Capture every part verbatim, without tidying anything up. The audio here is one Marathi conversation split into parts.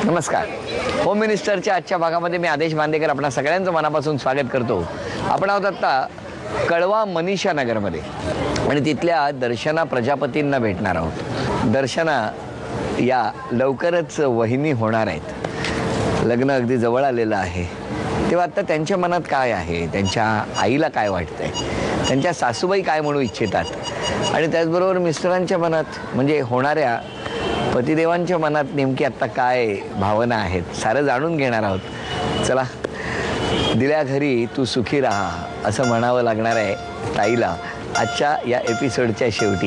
नमस्कार. होम मिनिस्टरच्या आजच्या भागामध्ये मी आदेश बांदेकर आपणा सगळ्यांचं मनापासून स्वागत करतो. आपण आहोत आत्ता कळवा मनीषा नगरमध्ये आणि तिथल्या दर्शना प्रजापतींना भेटणार आहोत. दर्शना या लवकरच वहिनी होणार आहेत. लग्न अगदी जवळ आलेलं आहे. तेव्हा आत्ता त्यांच्या मनात काय आहे, त्यांच्या आईला काय वाटतंय, त्यांच्या सासूबाई काय म्हणू इच्छितात आणि त्याचबरोबर मिस्टरांच्या मनात म्हणजे होणाऱ्या पतिदेवांच्या मनात नेमकी आत्ता काय भावना आहेत सारं जाणून घेणार आहोत. चला, दिल्या घरी तू सुखी राहा असं म्हणावं लागणार आहे ताईला आजच्या या एपिसोडच्या शेवटी.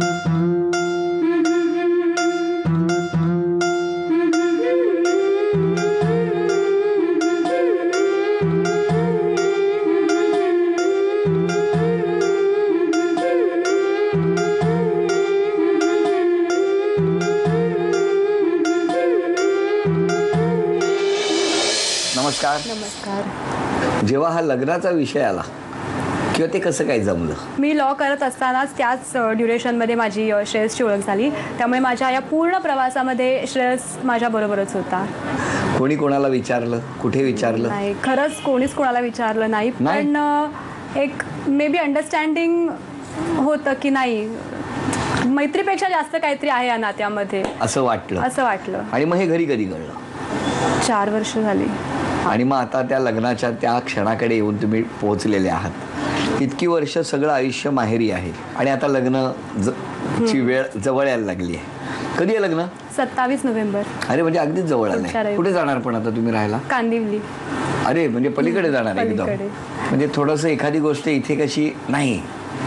नमस्कार. नमस्कार. जेव्हा हा लग्नाचा विषय आला किंवा ते कसं काय जमलं? मी लॉ करत असतानाच त्याच ड्युरेशनमध्ये माझी श्रेयसची ओळख झाली. त्यामुळे माझ्या या पूर्ण प्रवासामध्ये श्रेयस माझ्याबरोबरच होता. कोणी कोणाला विचारलं, कुठे विचारलं? नाही, खरंच कोणीच कोणाला विचारलं नाही. पण एक मे बी अंडरस्टँडिंग होतं की नाही, मैत्रीपेक्षा जास्त काहीतरी आहे या नात्यामध्ये असं वाटलं. असं वाटलं. आणि मग हे घरी कधी कळलं? चार वर्ष झाली. आणि मग आता त्या लग्नाच्या त्या क्षणाकडे येऊन तुम्ही पोहोचलेले आहात. इतकी वर्ष सगळं आयुष्य माहेरी आहे आणि आता लग्न ची वेळ जवळ यायला लागली आहे. कधी आहे लग्न? सत्तावीस नोव्हेंबर. अरे म्हणजे अगदीच जवळ आलंय. कुठे जाणार पण आता तुम्ही राहायला? कांदिवली. अरे म्हणजे पलीकडे जाणार एकदम. म्हणजे थोडंसं एखादी गोष्ट इथे कशी नाही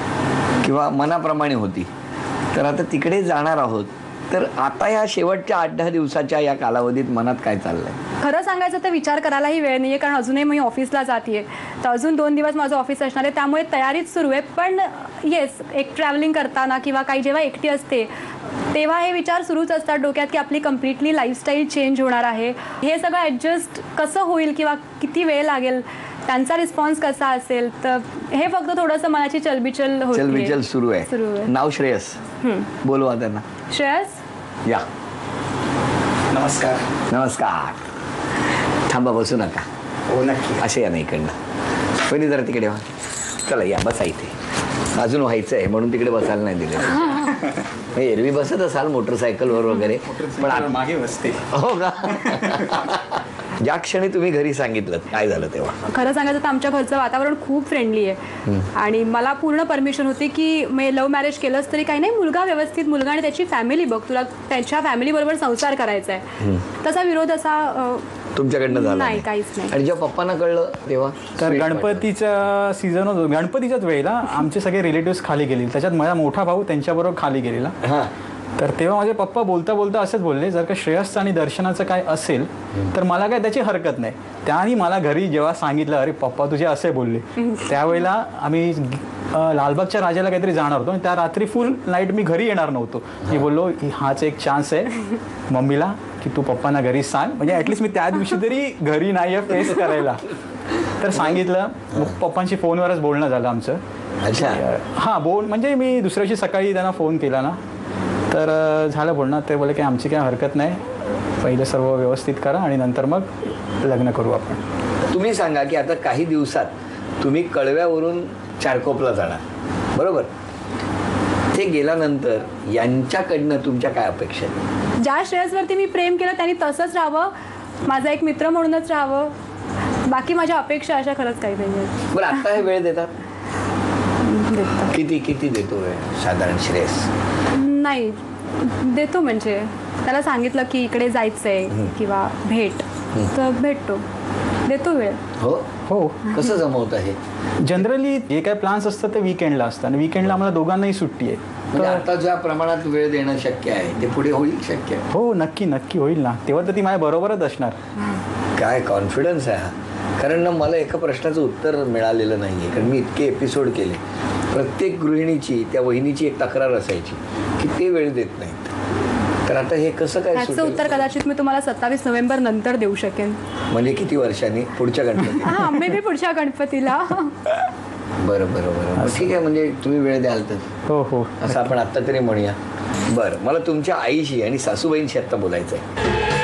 किंवा मनाप्रमाणे होती तर आता तिकडे जाणार आहोत. तर आता या शेवटच्या आठ दहा दिवसाच्या या कालावधीत मनात काय चाललंय? खरं सांगायचं तर विचार करायलाही वेळ नाही आहे, कारण अजूनही मी ऑफिसला जाते. तर अजून दोन दिवस माझं ऑफिस असणार आहे, त्यामुळे तयारीच सुरू आहे. पण येस, एक ट्रॅव्हलिंग करताना किंवा काही जेव्हा एकटी असते तेव्हा हे विचार सुरूच असतात डोक्यात की आपली कम्प्लिटली लाईफस्टाईल चेंज होणार आहे. हे सगळं ॲडजस्ट कसं होईल किंवा किती वेळ लागेल, त्यांचा रिस्पॉन्स कसा असेल, तर हे फक्त थोडंसं मनाची चलबिचल होती. चलबिचल सुरू आहे. सुरू आहे. नाव श्रेयस. बोलवा त्यांना. श्रेयस या. नमस्कार. नमस्कार. थांबा, बसू नका. हो नक्की. असे या नाही इकडनं. पहिली जरा तिकडे व्हा. चला या, बसा इथे. अजून व्हायचं आहे म्हणून तिकडे बसायला नाही दिलं. एरवी बसत असाल मोटरसायकलवर वगैरे, पण मागे बसते. हो का? ज्या क्षणी तुम्ही घरी सांगितलं काय झालं तेव्हा? खरं सांगायचं तर आमच्या घरचं वातावरण खूप फ्रेंडली आहे आणि मला पूर्ण परमिशन होती की मी लव्ह मॅरेज केलंच तरी काही नाही, मुलगा व्यवस्थित मुलगा आणि त्याची फॅमिली बघ, तुला त्याच्या फॅमिली बरोबर संसार करायचा आहे. तसा विरोध असा तुमच्याकडनं झाला नाही, काहीच नाही. आणि जेव्हा पप्पांना कळलं तेव्हा? तर गणपतीचा सीझन होतो. गणपतीच्याच वेळेला आमचे सगळे रिलेटिव्स खाली गेले. त्याच्यात माझा मोठा भाऊ त्यांच्याबरोबर खाली गेलेला. हां. तर तेव्हा माझे पप्पा बोलता बोलता असंच बोलले, जर का श्रेयसचं आणि दर्शनाचं काय असेल तर मला काय त्याची हरकत नाही. त्याने मला घरी जेव्हा सांगितलं, अरे पप्पा तुझे असे बोलले, त्यावेळेला आम्ही लालबागच्या राजाला काहीतरी जाणार होतो आणि त्या रात्री फुल नाईट मी घरी येणार नव्हतो. मी बोललो हाच एक चान्स आहे मम्मीला की तू पप्पांना घरी सांग, म्हणजे ॲटलिस्ट मी त्या दिवशी तरी घरी नाही आहे फेस करायला. तर सांगितलं. पप्पांशी फोनवरच बोलणं झालं आमचं. अच्छा. हां, बोल म्हणजे मी दुसऱ्या दिवशी सकाळी त्यांना फोन केला ना, तर झालं बोलणं. ते बोलले की आमची काय हरकत नाही, पहिलं सर्व व्यवस्थित करा आणि नंतर मग लग्न करू आपण. तुम्ही सांगा की आता काही दिवसात तुम्ही कळव्यावरून चारकोपला जाणार, बरोबर? ते गेल्यानंतर यांच्याकडनं तुमच्या काय अपेक्षा आहेत? ज्या श्रेयसवरती मी प्रेम केलं त्यांनी तसंच राहावं, माझा एक मित्र म्हणूनच राहावं. बाकी माझ्या अपेक्षा अशा खरंच काही नाही आहेत. बरं, आता हे वेळ देतात? देतात. किती किती देतो वेळ साधारण श्रेयस? नाही देतो, म्हणजे त्याला सांगितलं की इकडे जायचंय किंवा भेट तर भेटतो, देतो वेळ. हो हो. कसं जमवतं हे? जनरली जे काय प्लॅन्स असतात ते विकेंडला असतात आणि विकेंडला आम्हाला दोघांनाही सुट्टी आहे. म्हणजे आता ज्या प्रमाणात वेळ देणं शक्य आहे ते पुढे होईल शक्य? हो नक्की नक्की होईल ना. तेव्हा तर ती माझ्या बरोबरच असणार. काय कॉन्फिडन्स आहे हा. कारण ना मला एका प्रश्नाचं उत्तर मिळालेलं नाही आहे, कारण मी इतके एपिसोड केले. प्रत्येक गृहिणीची त्या वहिनीची एक तक्रार असायची की ते वेळ देत नाहीत. तर आता हे कसं काय? त्याचं उत्तर कदाचित मी तुम्हाला सत्तावीस नोव्हेंबर नंतर देऊ शकेन. म्हणजे किती वर्षांनी? पुढच्या गणपती? हां, मे बी पुढच्या गणपतीला. बरं बरं बरं, ठीक आहे. म्हणजे तुम्ही वेळ द्याल तर? हो हो, असं आपण आत्ता तरी म्हणूया. बरं, मला तुमच्या आईशी आणि सासूबाईंशी आत्ता बोलायचं आहे.